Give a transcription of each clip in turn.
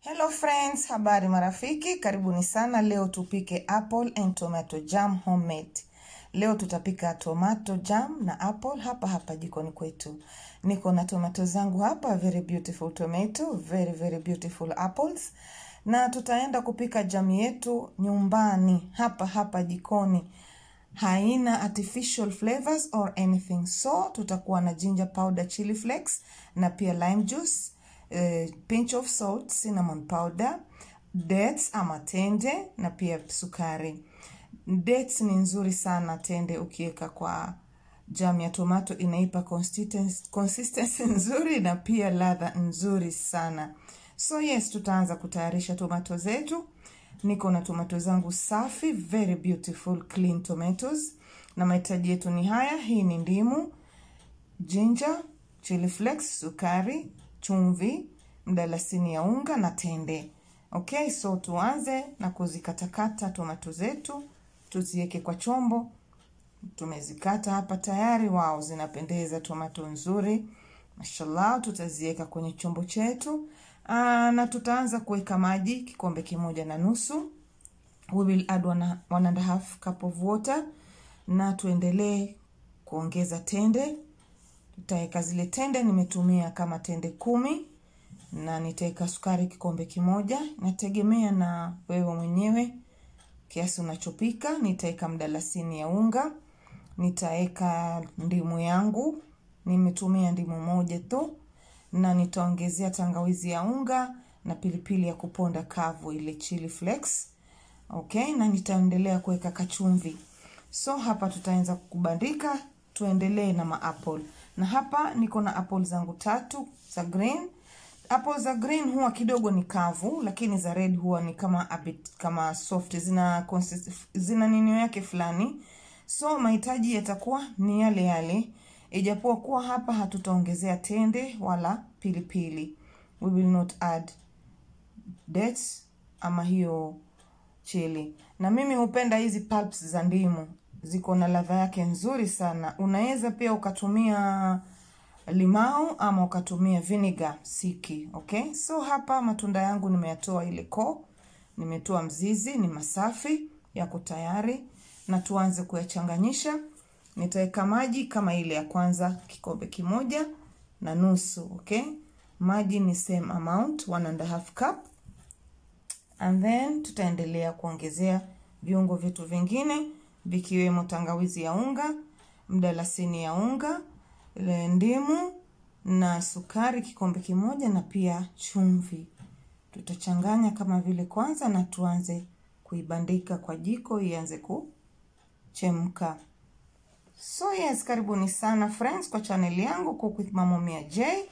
Hello friends, habari marafiki, karibuni sana. Leo tupike apple and tomato jam homemade. Leo tutapika tomato jam na apple hapa jikoni kwetu. Niko na tomato zangu hapa, very beautiful tomato, very beautiful apples. Na tutaenda kupika jam yetu nyumbani hapa jikoni. Haina artificial flavors or anything. So tutakuwa na ginger powder, chili flakes na pia lime juice. Pinch of salt, cinnamon powder, dates ama tende na pia sukari. Dates ni nzuri sana, tende ukiweka kwa jam ya tomato inaipa consistency nzuri na pia ladha nzuri sana. So yes, tutaanza kutayarisha tomato zetu. Niko na tomato zangu safi, very beautiful clean tomatoes. Na mahitaji yetu ni haya, hii ni ndimu, ginger, chili flakes, sukari, chumvi, mdalasini ya unga na tende. Okay, so tuanze na kuzikatakata tomato zetu, tuziweke kwa chombo. Tumezikata hapa tayari. Wow, zinapendeza tomato nzuri. Mashallah, tutaziweka kwenye chombo chetu. Na tutaanza kuweka maji kikombe 1.5. We will add 1.5 cup of water na tuendelee kuongeza tende. Tutaweka zile tende, nimetumia kama tende 10 na nitaweka sukari kikombe 1. Nategemea na wewe mwenyewe kiasi unachopika. Nitaweka mdalasini ya unga, nitaweka ndimu yangu, nimetumia ndimu 1 tu, na nitaongezea tangawizi ya unga na pilipili ya kuponda kavu, ile chili flakes. Okay, na nitaendelea kuweka kachumvi. So hapa tutaanza kubandika, tuendelee na apple. Na hapa niko na apple zangu 3 za green. Apple za green huwa kidogo ni kavu, lakini za red huwa ni kama a bit kama soft, zina nini yake fulani. So mahitaji yatakuwa ni yale. Ijapokuwa kuwa hapa hatutaongezea tende wala pilipili. We will not add dates ama hiyo chili. Na mimi hupenda hizi pulps za ndimu, ziko na ladha yake nzuri sana. Unaweza pia ukatumia limau ama ukatumia vinegar siki. Okay, so hapa matunda yangu nimeyatoa ile koo, nimetoa mzizi, ni masafi, yako tayari. Na tuanze kuyachanganyisha. Nitaweka maji kama ile ya kwanza, kikombe 1.5. Okay, maji ni same amount, 1.5 cup. And then tutaendelea kuongezea viungo vitu vingine, vikiwemo tangawizi ya unga, mdalasini ya unga, ndimu na sukari kikombe 1 na pia chumvi. Tutachanganya kama vile kwanza na tuanze kuibandika kwa jiko ianze kuchemka. So yes, karibuni sana friends kwa channel yangu Cook with Mama Mia J.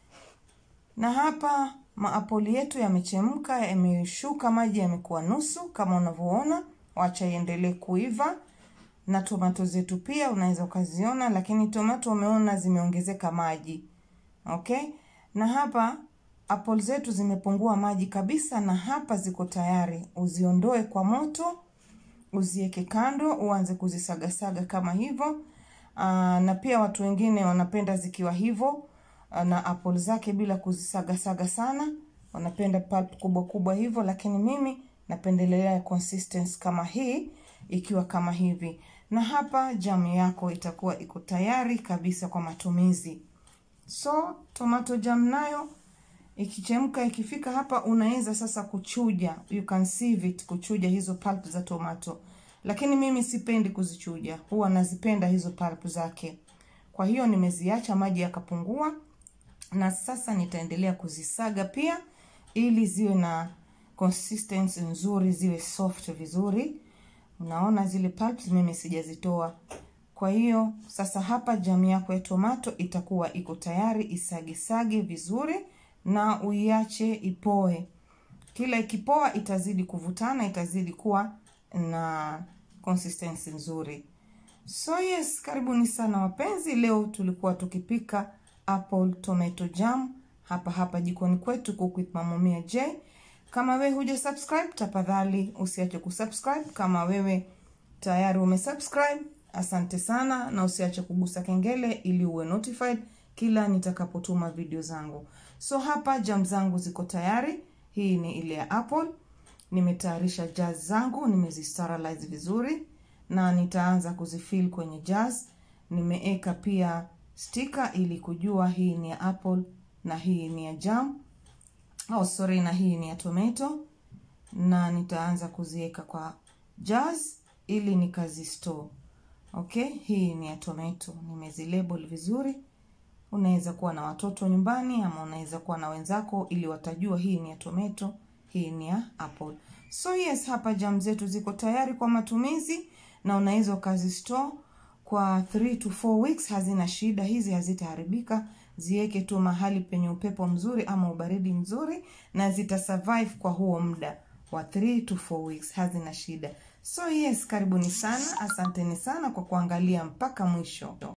Na hapa maapoli yetu yamechemka, yameshuka, maji yamekuwa nusu kama unavyoona. Wacha iendelee kuiva. Na tomato zetu pia unaweza ukaziona, lakini tomato umeona zimeongezeka maji. Okay? Na hapa apple zetu zimepungua maji kabisa, na hapa ziko tayari. Uziondoe kwa moto, uziweke kando, uanze kuzisaga kama hivyo. Na pia watu wengine wanapenda zikiwa hivyo na apple zake bila kuzisaga sana. Wanapenda pulp kubwa hivyo, lakini mimi napendelea consistency kama hii, ikiwa kama hivi. Na hapa jam yako itakuwa iko tayari kabisa kwa matumizi. So tomato jam nayo ikichemka, ikifika hapa unaweza sasa kuchuja. You can sieve it, kuchuja hizo pulp za tomato. Lakini mimi sipendi kuzichuja, huwa nazipenda hizo pulp zake. Kwa hiyo nimeziacha maji yakapungua, na sasa nitaendelea kuzisaga pia ili ziwe na consistency nzuri, ziwe soft vizuri. Unaona zile pulps mimi sijazitoa. Kwa hiyo sasa hapa jam yako ya tomato itakuwa iko tayari. Isage vizuri na uiache ipoe. Kila ikipoa itazidi kuvutana, itazidi kuwa na consistency nzuri. So yes, karibuni sana wapenzi. Leo tulikuwa tukipika apple tomato jam hapa jikoni kwetu Cook with Mama Mia J. Kama wewe huja subscribe, tafadhali usiache kusubscribe. Kama wewe tayari umesubscribe, asante sana, na usiache kugusa kengele ili uwe notified kila nitakapotuma video zangu. So hapa jam zangu ziko tayari. Hii ni ile ya apple. Nimetayarisha jars zangu, nimezisterilize vizuri na nitaanza kuzifill kwenye jars. Nimeeka pia sticker ili kujua hii ni ya apple na hii ni ya jam. Na hii ni ya tomato, na nitaanza kuziweka kwa jars ili nikazistore. Okay, hii ni ya tomato. Nimezilabel vizuri. Unaweza kuwa na watoto nyumbani ama unaweza kuwa na wenzako ili watajua hii ni ya tomato, hii ni ya apple. So yes, hapa jam zetu ziko tayari kwa matumizi na unaweza ukazistore kwa 3 to 4 weeks. Hazina shida, hizi hazitaharibika. Ziweke tu mahali penye upepo mzuri ama ubaridi mzuri na zita survive kwa huo muda wa 3 to 4 weeks. Hazina shida. So yes, karibuni sana. Asanteni sana kwa kuangalia mpaka mwisho.